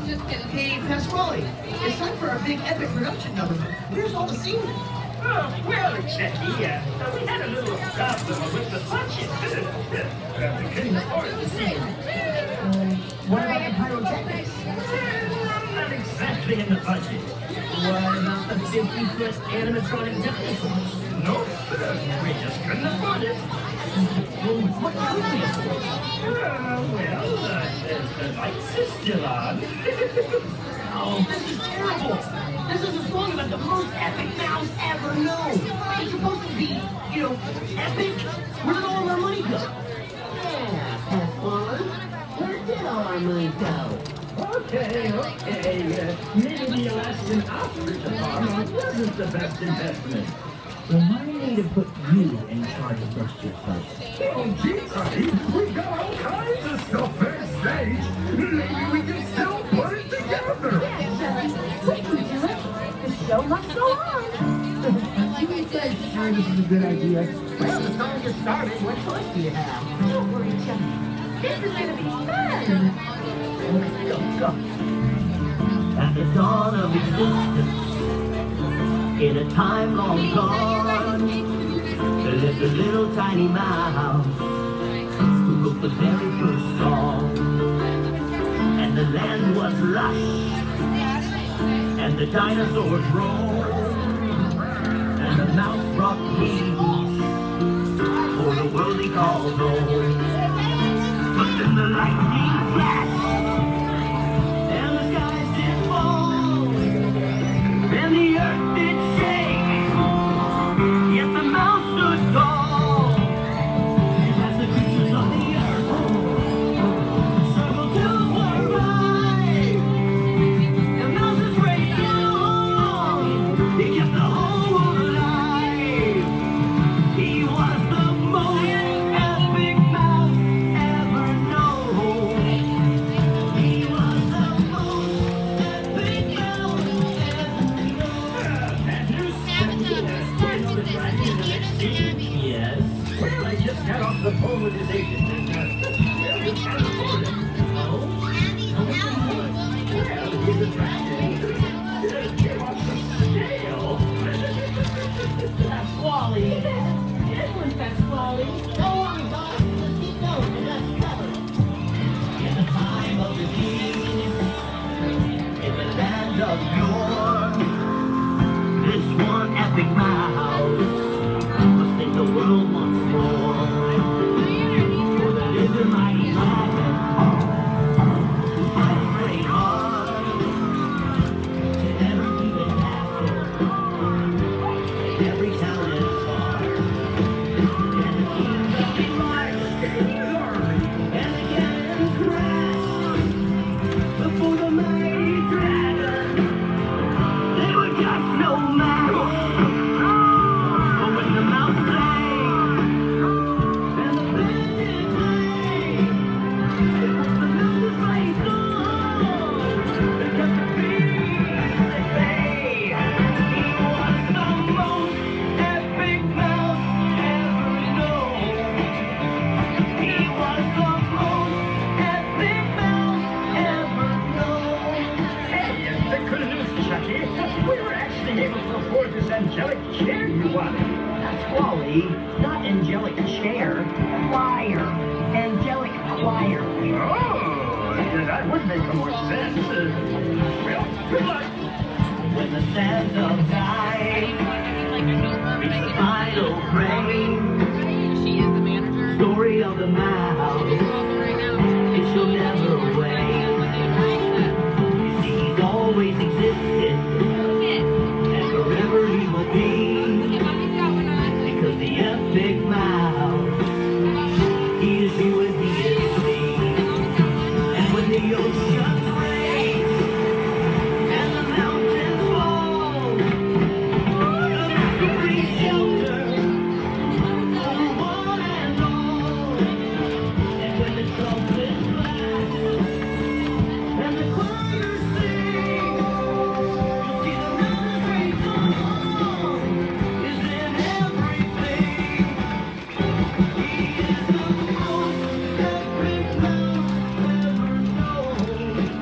Just kidding. Hey, Pasquale, it's time for our big epic production number. Where's all the scenery? Well, Jackie, we had a little problem with the budget. We couldn't afford the scenery. What about the pyrotechnics? Not exactly in the budget. What about the 50-foot animatronic dinosaurs? Nope, we just couldn't afford it. What could we afford? There's the lights is still on. Oh, this is terrible. This is a song about the most epic mouse ever known. It's supposed to be, epic. Where did all of our money go? Yeah, Pasquale. Where did all our money go? Okay. Maybe the Alaskan Ostrich Farm wasn't the best investment. Remind me to put you in charge of this year's budget. Oh, geez, honey, we've got all kinds of stuff backstage. Maybe we can still put it together. We can do it. The show must go on. You guys sure this is a good idea? Well, the song just started. What choice do you have? Don't worry, Chucky. This is going to be fun. Go. At the dawn of existence, in a time long gone, there lived a little tiny mouse who wrote the very first song. And the land was lush, and the dinosaurs roamed, and the mouse brought peace for the world he called home. But then the lightning flashed, and the skies did fall, and the earth did shake, yet the mouse stood tall. As the creatures of the earth struggled to survive, the mouse's race on, he kept the whole world alive. He was the most epic mouse ever known. He was the most epic mouse Yes. Well, I just got off the phone with his agent and, we can't afford it. Oh? Well, he's attracted. He wants to scale. Pasquale! This one's Pasquale. Go on, boss. Let's keep going. The dust covered. In the time of the king, in the land of yore, this one epic mouse must take the world once more. For there is a mighty dragon who fights great hard to never keep it castle, every town and star, and the kingdom be marched, and the cannons crash before the mighty dragon. They were just no match. But when the mouse sang, and the band did play, it was the mouse's right song that kept the beast at bay. He was the most epic mouse ever known. He was the most epic mouse ever known. Hey, the good news, Chucky. We were actually able to afford this angelic chair you wanted. Pasquale, not angelic chair. Choir. Angelic choir. Oh, that would make more sense. Well, good luck. When the sands of time reach the final frame, She is the manager. story of the mouse, Right now. it shall never wane. You see, he's always existed, and forever he will be, because the epic mouse, he is you and he is me. And when the oceans rage, and the mountains fall, the mouse will bring shelter for one and all. And when the trumpets blast, and the choirs sing, you'll see the mountains race on is in everything. He is the most epic mouse ever known.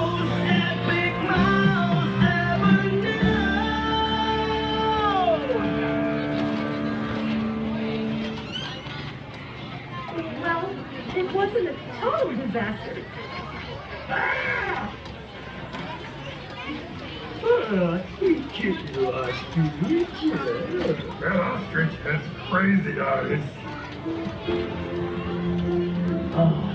most epic mouse ever known. Well, it wasn't a total disaster. Sweet kitty ostrich. That ostrich has crazy eyes. Oh.